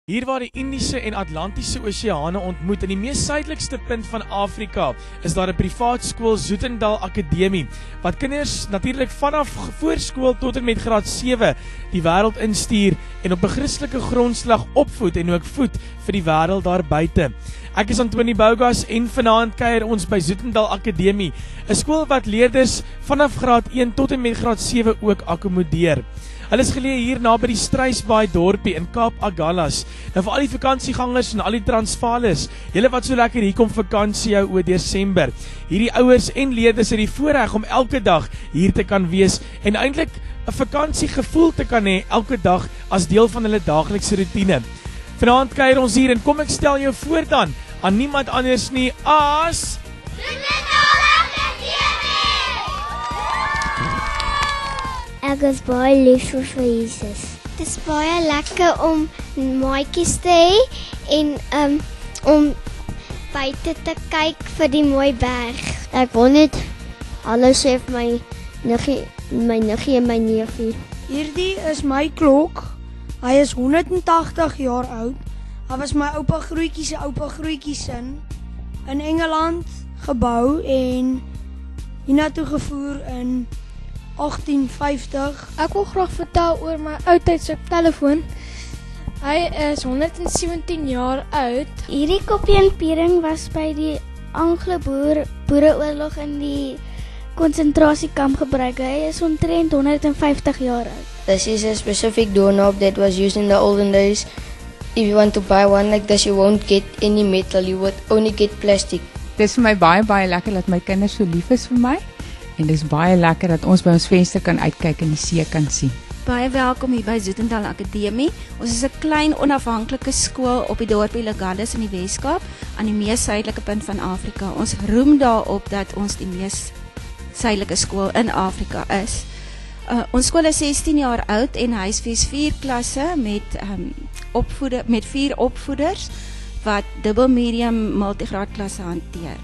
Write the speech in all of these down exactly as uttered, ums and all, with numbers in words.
Hier waar die Indiese en Atlantiese Oseane ontmoet in die mees suidelikste punt van Afrika, is daar 'n privaat skool, Zoetendal Akademie, wat kinders natuurlik vanaf voorskool tot en met graad sewe die wêreld instuur en op 'n Christelike grondslag opvoed en ook voed vir die wêreld daar buite. Ek is Antoni Bougas en vanaand kuier ons by Zoetendal Akademie, 'n skool wat leerders vanaf graad een tot en met graad sewe ook akkommodeer. Hulle is geleë hier na by die Struisbaai dorpie in Kaap Agulhas. Nou vir al die vakansiegangers en al die Transvaalers, julle wat so lekker hier kom vakansie hou oor Desember. Hierdie ouers en leerders het die voorreg om elke dag hier te kan wees en eintlik 'n vakansiegevoel te kan hê elke dag as deel van hulle daaglikse roetine. Vanaand kuier ons hier en kom ek stel jou voor dan aan niemand anders nie as Ek is baie lief vir Jesus. Het is baie lekker om maatjies te hê en um, om buite te kyk vir die mooi berg. Ek wil net alles sê vir my niggie, my niggie en my neefie. Hierdie is my klok. Hy is honderdtagtig jaar oud. Hy was my oupa Grootjie se oupa Grootjie sin in Engeland gebou en hiernatoe gevoer in agtien vyftig. Ek wil graag vertel oor my oudtydse telefoon. Hy is honderdsewentien jaar oud. Hierdie koppie en piering was by die Anglo-Boereoorlog in die konsentrasiekamp gebruik. Hy is omtrent honderdvyftig jaar oud. This is a specific doorknob that was used in the olden days. If you want to buy one like this, you won't get any metal, you would only get plastic. Dit is vir my baie baie lekker dat my kinders so lief is vir my. En dis baie lekker dat ons by ons venster kan uitkyk en die see kan sien. Baie welkom hier by Zoetendal Akademie. Ons is 'n klein onafhanklike skool op die dorpie Legallis in die Weskaap, aan die mees suidelike punt van Afrika. Ons roem daarop dat ons die mees suidelike skool in Afrika is. Uh, ons skool is sestien jaar oud en huisves vier klasse met um, opvoeder met vier opvoeders wat dubbel medium multigraad klasse hanteer.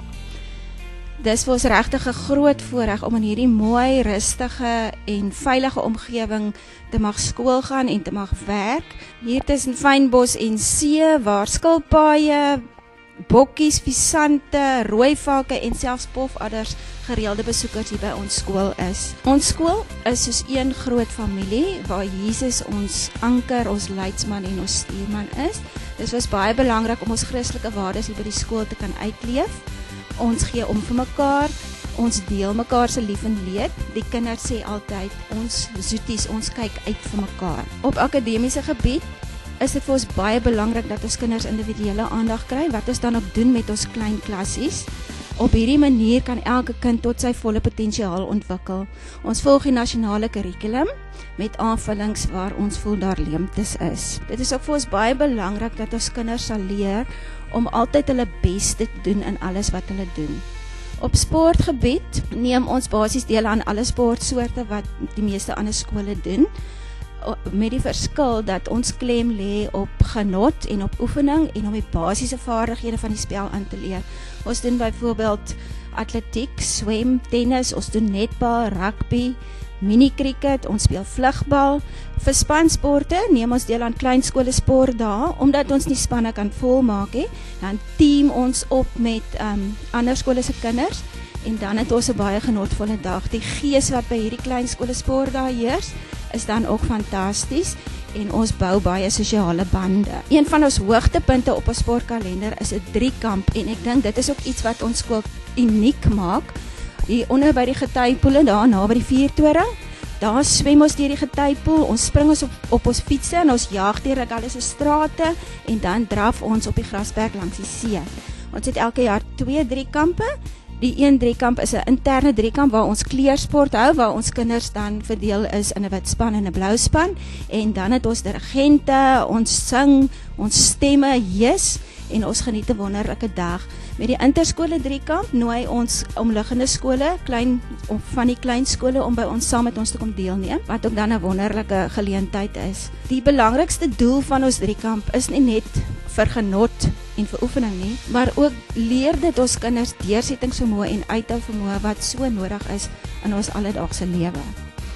Dis vir ons regtig 'n groot voorreg om in hierdie mooi, rustige en veilige omgewing te mag skool gaan en te mag werk. Hier tussen fynbos en see waar skilpaaie, bokkies, visante, rooi valke en selfs pofadders gereelde besoekers hier by ons skool is. Ons skool is soos een groot familie waar Jesus ons anker, ons leidsman en ons stuurman is. Dit was baie belangrik om ons Christelike waardes hier by die skool te kan uitleef. Ons gee om vir mekaar, ons deel mekaar se lief en leed. Die kinders sê altyd, ons zoeties, ons kyk uit vir mekaar. Op akademiese gebied is dit vir ons baie belangrik dat ons kinders individuele aandag kry, wat ons dan ook doen met ons klein klassies. Op hierdie manier kan elke kind tot sy volle potensiaal ontwikkel. Ons volg die nasionale kurrikulum met aanvullings waar ons voel daar leemtes is. Dit is ook vir ons baie belangrik dat ons kinders sal leer om altyd hulle bes te doen in alles wat hulle doen. Op sportgebied neem ons basies deel aan alle sportsoorte wat die meeste ander skole doen, met die verskil dat ons klem lê op genot en op oefening en om die basiese vaardighede van die spel aan te leer. Ons doen byvoorbeeld atletiek, swem, tennis, ons doen netbal, rugby, mini-cricket, ons speel vlugbal. Vir spansporte neem ons deel aan kleinskole sportdae, omdat ons nie spanne kan volmaak he, dan team ons op met um, ander skole se kinders en dan het ons 'n baie genotvolle dag. Die gees wat by hierdie kleinskole sportdae heers, is dan ook fantasties en ons bou baie sosiale bande. Een van ons hoogtepunte op ons sportkalender is 'n driekamp en ek dink dit is ook iets wat ons skool uniek maak. Hier onder by die getypoele, daar na by die vuurtoring, daar swem ons deur die getypoel, ons spring ons op, op ons fietsse en ons jaag deur Legallis se strate en dan draf ons op die grasperk langs die see. Ons het elke jaar twee driekampe. Die een driekamp is 'n interne driekamp waar ons kleursport hou, waar ons kinders dan verdeel is in 'n wit span en 'n blou span en dan het ons dirigente, ons sing, ons stemme hees en ons geniet 'n wonderlike dag. Met die interskole driekamp nooi ons omliggende skole, klein of van die klein skole om by ons saam met ons te kom deelneem, wat ook dan 'n wonderlike geleentheid is. Die belangrikste doel van ons driekamp is nie net vir genot en vir oefening nie, maar ook leer dit ons kinders deursettingsvermoë en uithouvermoë wat so nodig is in ons alledaagse lewe.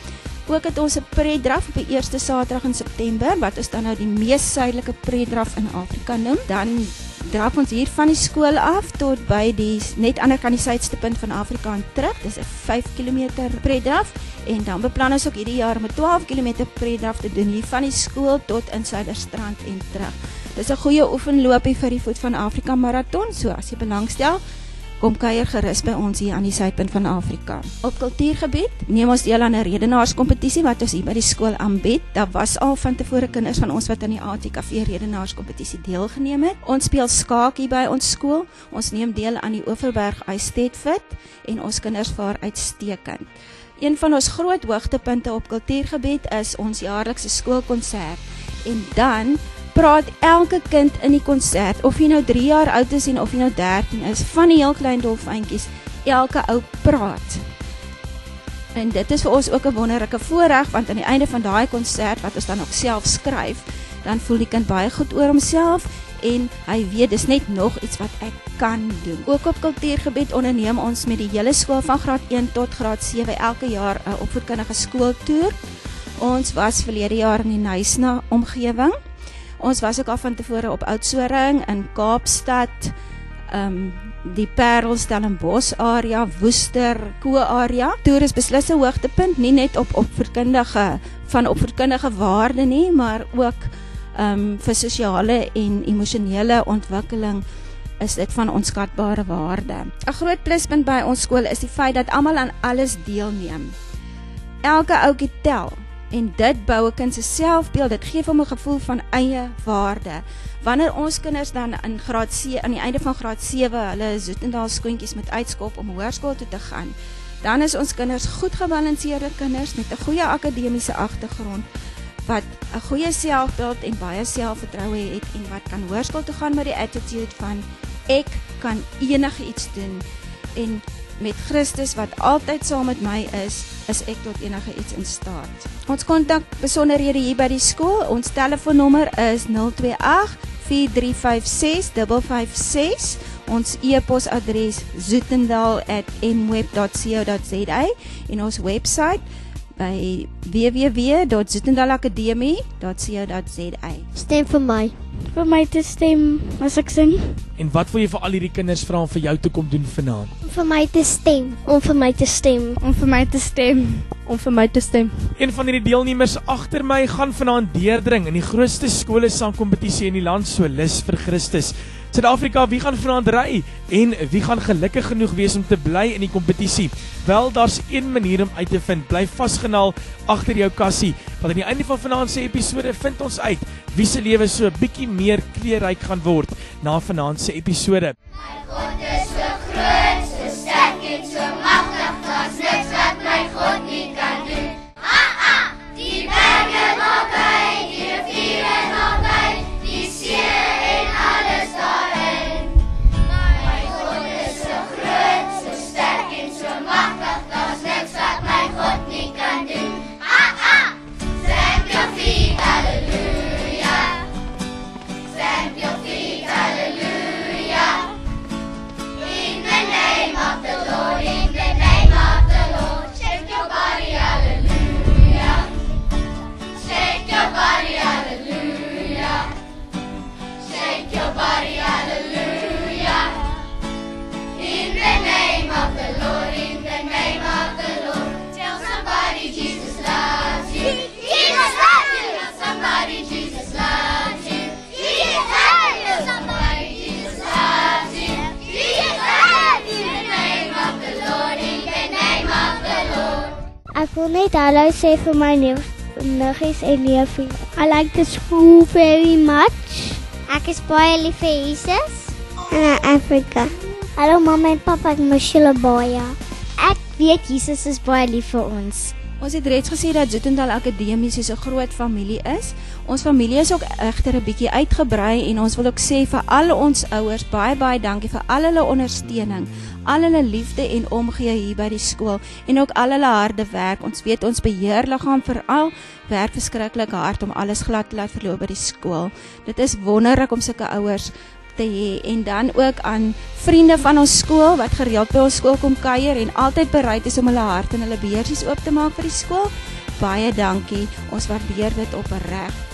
Ook het ons 'n preddraf op die eerste Saterdag in September wat ons dan nou die mees suidelike preddraf in Afrika noem. Dan draf ons hier van die skool af tot by die net ander kant die suidste punt van Afrika en terug. Dis 'n vyf kilometer preddraf en dan beplan ons ook hierdie jaar om 'n twaalf kilometer preddraf te doen hier van die skool tot in Suiderstrand en terug. Dis 'n goeie oefenloopie vir die Voet van Afrika marathon, so as jy belangstel, kom kuier gerus by ons hier aan die suidpunt van Afrika. Op kultuurgebied neem ons deel aan 'n redenaarskompetisie wat ons hier by die skool aanbied. Daar was al van tevore kinders van ons wat aan die A T K V redenaarskompetisie deelgeneem het. Ons speel skaak hier by ons skool. Ons neem deel aan die Overberg Eisteddfit en ons kinders vaar uitstekend. Een van ons groot hoogtepunte op kultuurgebied is ons jaarlikse skoolkonsert. En dan praat elke kind in die konsert, of jy nou drie jaar oud is en of jy nou dertien is, van die heel klein dolfyntjies, elke ou praat. En dit is vir ons ook 'n wonderlike voorreg, want aan die einde van daai konsert, wat ons dan ook self skryf, dan voel die kind baie goed oor homself, en hy weet, dis net nog iets wat ek kan doen. Ook op kultuurgebied onderneem ons met die hele skool van graad een tot graad sewe elke jaar 'n opvoedkundige skooltoer. Ons was verlede jaar in die Nysna omgewing. Ons was ook al van tevore op Oudtshoorn, in Kaapstad, um, die Parel, Stellenbosch area, Woester, Ko area. Toer is beslis 'n hoogtepunt, nie net op opvoedkundige, van opvoedkundige waarde nie, maar ook um, vir sosiale en emosionele ontwikkeling is dit van onskatbare waarde. 'n Groot pluspunt by ons skool is die feit dat almal aan alles deelneem. Elke ouetjie tel. En dit bou 'n kind se selfbeeld, dit gee hom 'n gevoel van eie waarde. Wanneer ons kinders dan in graad sewe, aan die einde van graad sewe, hulle Zoetendaal skoentjies moet uitskop om hoërskool toe te gaan, dan is ons kinders goed gebalanseerde kinders met 'n goeie akademiese agtergrond, wat 'n goeie selfbeeld en baie selfvertroue het en wat kan hoërskool toe gaan met die attitude van ek kan enige iets doen, en met Christus wat altyd saam met my is, is ek tot enige iets in staat. Ons kontak besonderhede hier by die skool. Ons telefoonnommer is nul twee agt vier drie vyf ses vyf vyf ses. Ons e-posadres zoetendaal at m web dot co dot z a en ons website by w w w dot zoetendaal akademie dot co dot z a. Stem vir my. Vir my te stem as ek sing. En wat wil jy vir al hierdie kinders vra om vir jou te kom doen vanaand? Om vir my te stem. Om vir my te stem. Om vir my te stem. Om vir my te stem. Een van hierdie deelnemers agter my gaan vanaand deurdring in die grootste skole sangkompetisie in die land, so lus vir Christus. Suid-Afrika, wie gaan vanaand ry en wie gaan gelukkig genoeg wees om te bly in die kompetisie? Wel, daar's een manier om uit te vind. Bly vasgenaal agter jou kassie, want aan die einde van vanaand se episode vind ons uit wie se lewe so 'n bietjie meer kleurryk gaan word na vanaand se episode. My God is so groot, so sterk en so magtig, daar's niks wat my God nie kan doen. Ah ah, die berge naby, die riviere naby, die see en alles daarin. My God is so groot, so sterk en so magtig, daar's niks wat my God nie kan doen. Ah ah, stamp your feet, hallelujah. Stamp your feet, hallelujah. In the name of the Lord, in the name of the Lord, shake your body, hallelujah. Shake your body, hallelujah. Shake your body, hallelujah. In the name of the Lord, in the name of the Lord, tell somebody Jesus loves you. Jesus loves you. Tell somebody Jesus loves you. Jesus loves you. Somebody Jesus loves you. Jesus loves you. In the name of the Lord, in the name of the Lord. Ek wil net hallo sê vir my niggies en neefies. I like the school very much. Ek is baie lief vir Jesus en Afrika. Hallo mamma en papa, ek mis julle baie. Ek weet Jesus is baie lief vir ons. Ons het reeds gesê dat Zoetendaal Akademie soos 'n groot familie is. Ons familie is ook egter 'n bietjie uitgebrei en ons wil ook sê vir al ons ouers baie baie dankie vir al hulle ondersteuning, al hulle liefde en omgee hier by die skool en ook al hulle harde werk. Ons weet ons beheerliggaam veral werk verskriklik hard om alles glad te laat verloop by die skool. Dit is wonderlik om sulke ouers te hê, en dan ook aan vriende van ons skool wat gereeld by ons skool kom kuier en altyd bereid is om hulle hart en hulle beursies oop te maak vir die skool. baie dankie. Ons waardeer dit opreg.